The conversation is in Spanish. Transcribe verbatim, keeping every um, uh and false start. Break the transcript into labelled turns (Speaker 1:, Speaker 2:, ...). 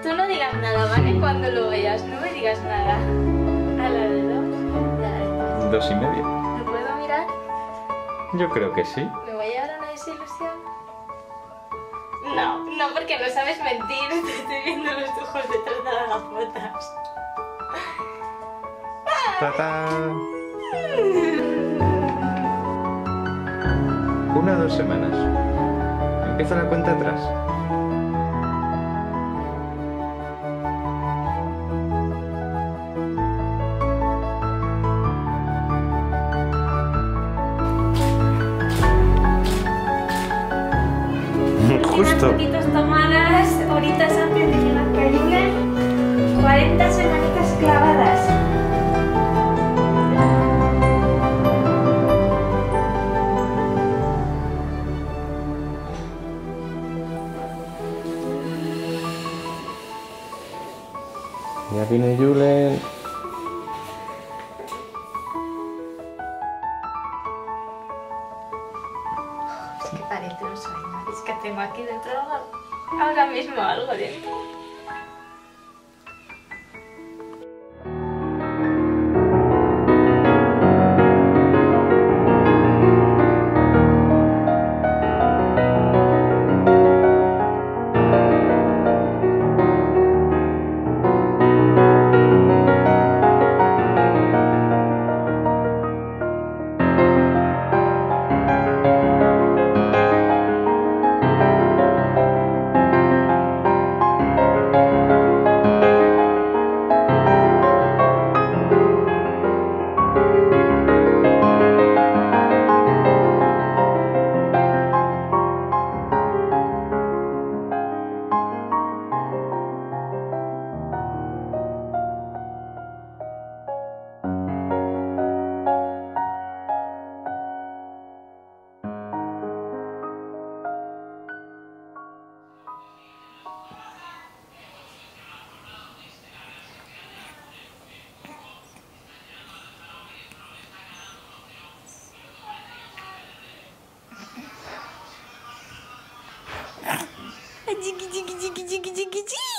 Speaker 1: tú no digas nada, ¿vale? Cuando lo veas, no me digas nada. A la de dos y a la de tres.
Speaker 2: Dos y medio.
Speaker 1: ¿Me puedo mirar?
Speaker 2: Yo creo que sí.
Speaker 1: ¿Me voy a llevar una desilusión? No, no, porque no sabes mentir. Te estoy viendo los ojos detrás de las gafotas.
Speaker 2: ¡Tata! Una o dos semanas. Empieza la cuenta atrás. Justo.
Speaker 1: Unas fotitos tomadas horitas antes de llegar que ayuden. cuarenta semanitas clavadas.
Speaker 2: Ya viene Julen.
Speaker 1: Es que parece un sueño. Es que tengo aquí dentro algo, ahora mismo algo dentro. Chiqui, chiqui, chiqui, chiqui, chiqui, chiqui.